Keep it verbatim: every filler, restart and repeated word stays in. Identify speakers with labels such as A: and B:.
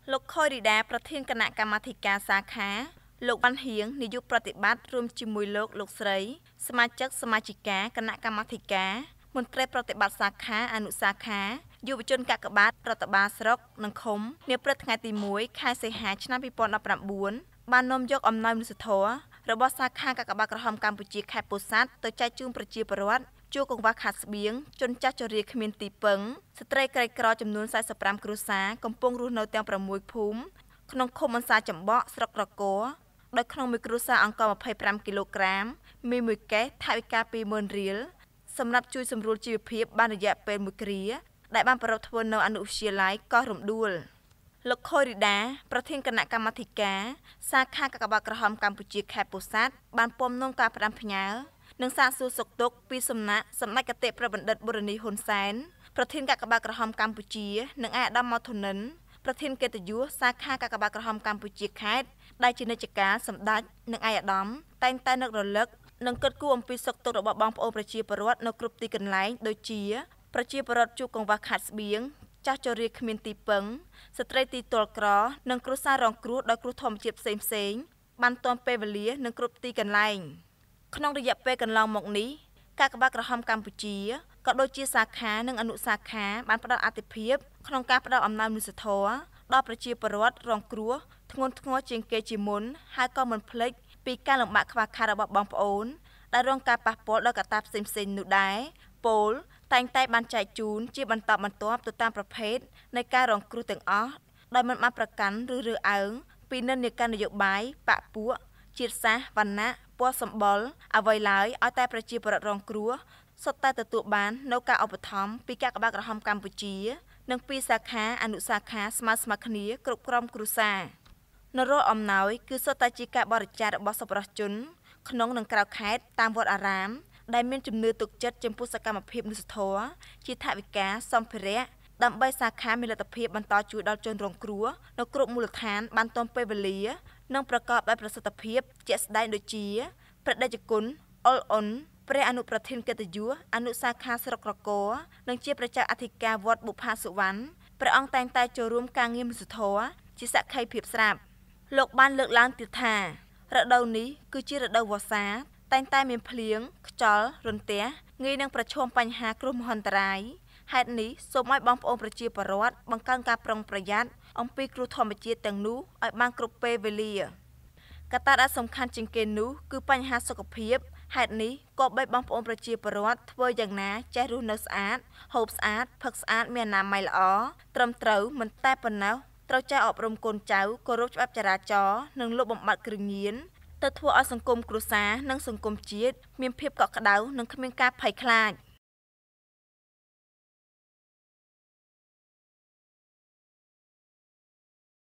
A: លោកខុយរីដាប្រធានគណៈកម្មាធិការសាខាលោកវ៉ាន់ហៀងនាយកប្រតិបត្តិរួមជាមួយលោកលោកស្រីសមាជិកសមាជិកាគណៈកម្មាធិការមន្ត្រីប្រតិបត្តិសាខាអនុសាខាយុវជនកាកបាទរដ្ឋបាលស្រុកនិងឃុំនាព្រឹកថ្ងៃទីមួយខែសីហាឆ្នាំពីរពាន់ដប់ប្រាំបួនបាននាំយកអំណោយមនុស្សធម៌របស់សាខាកាកបាទក្រហមកម្ពុជាខេត្តពោធិ៍សាត់ទៅចែកជូនប្រជាពលរដ្ឋជួរកង្វះខាតស្បៀងជនចាស់ជរាគ្មានទីពឹងស្ត្រីក្រីក្រចំនួនសែនសិបប្រាំគ្រួសារកំពុងរស់នៅទាំងប្រាំមួយភូមិក្នុងឃុំអន្សាចំបក់ស្រុករកោដោយក្នុងមួយគ្រួសារអង្គម្ភៃប្រាំគីឡូក្រាមមីមួយកេសថវិកាពីរម៉ឺនរៀលសម្រាប់ជួយសម្រួលជីវភាពបានរយៈពេលមួយគ្រាដែលបានប្រពធ្វើនៅអនុវិទ្យាល័យកោះរំដួលលោកខុយរីដាប្រធានគណៈកម្មាធិការសាខាកាកបាទក្រហមកម្ពុជាខេត្តពោធិ៍សាត់បានពំនាំការផ្ដាំផ្ញើនិងសាកសួរសុខទុក្ខពីសំណាក់សម្ដេចគតិព្រះបណ្ឌិតបូរនីហ៊ុនសែនប្រធានកាកបាទក្រហមកម្ពុជានិងឯកឧត្តមម៉ៅធនិនប្រធានកិត្តិយសសាខាកាកបាទក្រហមកម្ពុជាខេត្តដែលជានិច្ចការសម្ដេចនិងឯកឧត្តមតែងតែនឹករលឹកនិងគិតគូរអំពីសុខទុក្ខរបស់បងប្អូនប្រជាពលរដ្ឋនៅគ្រប់ទីកន្លែងដូចជាប្រជាពលរដ្ឋជួបកង្វះខាតស្បៀងចាស់ជរាគ្មានទីពឹងស្ត្រីទីទល់ក្រនិងគ្រួសាររងគ្រោះដោយគ្រោះធម្មជាតិផ្សេងផ្សេងបានទាន់ពេលវេលានិងគ្រប់ទីកន្លែងក្នុងរយៈពេលកន្លងមកនេះកាកបាទក្រហមកម្ពុជាក៏ដូចជាសាខានិងអនុសាខាបានផ្តល់អាទិភាពក្នុងការផ្តល់អំណោយមនុស្សធម៌ដល់ប្រជាពលរដ្ឋរងគ្រោះធ្ងន់ធ្ងរជាងគេជាមុនហើយក៏មិនភ្លេចពីការលំបាកខ្វះខាតរបស់បងប្អូនដែលរងការប៉ះពាល់ដោយកត្តាផ្សេងផ្សេងនោះដែរពោលតែងតែបានចែកជូនជាបន្តបន្ទាប់ទៅតាមប្រភេទនៃការរងគ្រោះទាំងអស់ដោយមិនបានប្រកាន់ឬរើសអើងពីនិន្នាការនយោបាយបកពួកជាតិសាសន៍វណ្ណៈពណ៌សម្បុរអ្វីឡើយឲ្យតែប្រជាពលរដ្ឋរងគ្រោះសុទ្ធតែទទួលបាននូវការឧបត្ថម្ភពីកាកបាទក្រហមកម្ពុជានិងពីសាខាអនុសាខាស្មើស្មើគ្នាគ្រប់ក្រុមគ្រួសារនៅរាល់អំណោយគឺសុទ្ធតែជាការបរិច្ចាគរបស់សប្បុរសជនក្នុងនិងក្រៅខេត្តតាមវត្តអារាមដែលមានជំនឿទុកចិត្តចំពោះសកម្មភាពមនុស្សធម៌ជាថវិកាសម្ភារៈដើម្បីសាខាមានលទ្ធភាពបន្តជួយដល់ជនរងគ្រោះនៅគ្រប់មូលដ្ឋានបានទាន់ពេលវេលានិងប្រកបដោយប្រសិទ្ធភាពជាក់ស្ដែងដូចជាព្រះតេជគុណអុលអ៊ុនព្រះអនុប្រធានកិត្តិយសអនុសាខាស្រុករកោនិងជាព្រះចៅអធិការវត្តបុប្ផាសុវណ្ណព្រះអង្គតែងតែចូលរួមការងារមនុស្សធម៌ជាសក្ខីភាពស្រាប់លោកបានលើកឡើងទៀតថារដូវនេះគឺជារដូវវស្សាតែងតែមានភ្លៀងខ្យល់រន្ទះងាយនឹងប្រឈមបញ្ហាគ្រោះមហន្តរាយហេតុនេះសូមឲ្យបងប្អូនប្រជាពលរដ្ឋបង្កើនការប្រុងប្រយ័ត្នអំពីគ្រោះធម្មជាតិទាំងនោះឲ្យបានគ្រប់ពេលវេលាកត្តាដែលសំខាន់ជាងគេនោះគឺបញ្ហាសុខភាពហេតុនេះក៏បីបងប្អូនប្រជាពលរដ្ឋធ្វើយ៉ាងណាចេះរស់នៅស្អាតហូបស្អាតផឹកស្អាតមានអនាម័យល្អត្រឹមត្រូវមិនតែប៉ុណ្ណោះត្រូវចេះអប់រំកូនចៅគោរពច្បាប់ចរាចរណ៍និងលុបបំបាត់គ្រឿងញៀនទៅធ្វើឲ្យសង្គមគ្រួសារនិងសង្គមជាតិមានភាពកក់ក្ដៅនិងគ្មានការភ័យខ្លាច